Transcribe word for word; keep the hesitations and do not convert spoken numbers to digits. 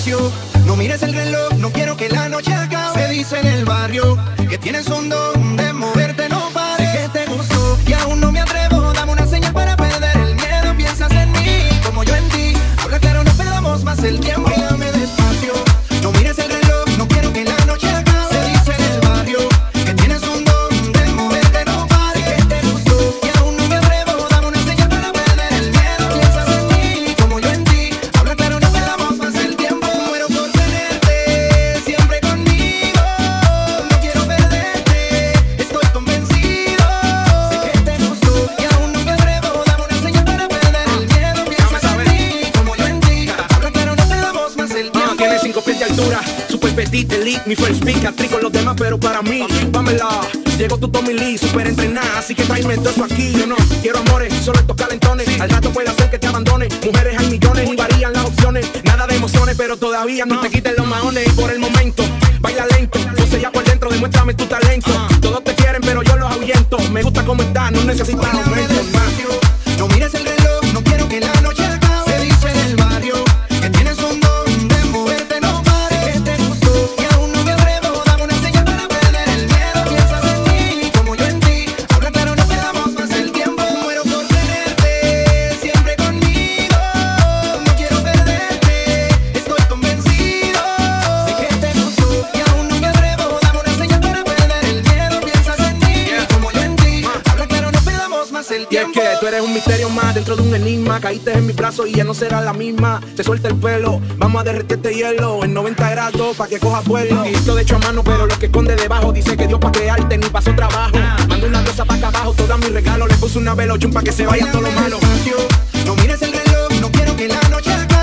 despacio, no mires el reloj, no quiero que la noche acabe. Se dice en el barrio que tienes un don de moverte, no pares. Sé que te gustó y aún no me atrevo, dame una señal para perder el miedo. Piensas en mí como yo en ti, habla claro, no perdamos más el tiempo. Dame despacio, no mires el reloj, no quiero que la noche acabe. Se dice en el barrio que tienes un don de moverte, no pares. Sé que te gustó y aún no me atrevo, dame una señal para perder el miedo. Piensas en mí como yo en ti, habla claro, no perdamos más el tiempo. Muero por tenerte siempre conmigo, no quiero perderte, estoy convencido. Sé que te gustó y aún no me atrevo, dame una señal para perder el miedo. Piensas en mí como yo en ti, habla claro, no perdamos más el tiempo. Tiene cinco pies de altura, super petit, elite, mi first pick, actriz con los demás, pero para mí, Pamela, llegó tu Tommy Lee, super entrenada, así que tráeme todo eso aquí. Yo no quiero amores, solo estos calentones, al rato puede hacer que te abandone. Mujeres hay millones y varían las opciones, nada de emociones, pero todavía no te quiten los maones. Y por el momento, baila lento, pose ya por dentro, demuéstrame tu talento. Todos te quieren, pero yo los ahuyento, me gusta cómo estás, no necesitas aumento. Despacio, no mires el reloj, no quiero que la noche acabe. Se dice en el barrio que tienes un don de moverte, no pares. Que te gustó y aún no me atrevo, dame una señal para perder el miedo. Piensas en mí como yo en ti, habla claro, no perdamos más el tiempo. Muero por tenerte siempre conmigo, no quiero perderte, estoy convencido. Sé que te gustó y aún no me atrevo, dame una señal para perder el miedo. Piensas en mí como yo en ti, habla claro, no perdamos más el Y es tiempo. que tú eres un misterio más dentro de un enigma. Caíste en mis brazos y ya no será la misma. Te suelta el pelo, vamos a derretirte hielo en noventa grados pa' que cojas vuelo. Y esto de hecho a mano, pero lo que esconde debajo dice que Dios pa' crearte ni pasó trabajo. Mando una rosa pa' acá abajo, todas mis regalos. Le puse una velo chum pa' que se vaya todo lo malo. Despacio, no mires el reloj, no quiero que la noche acabe.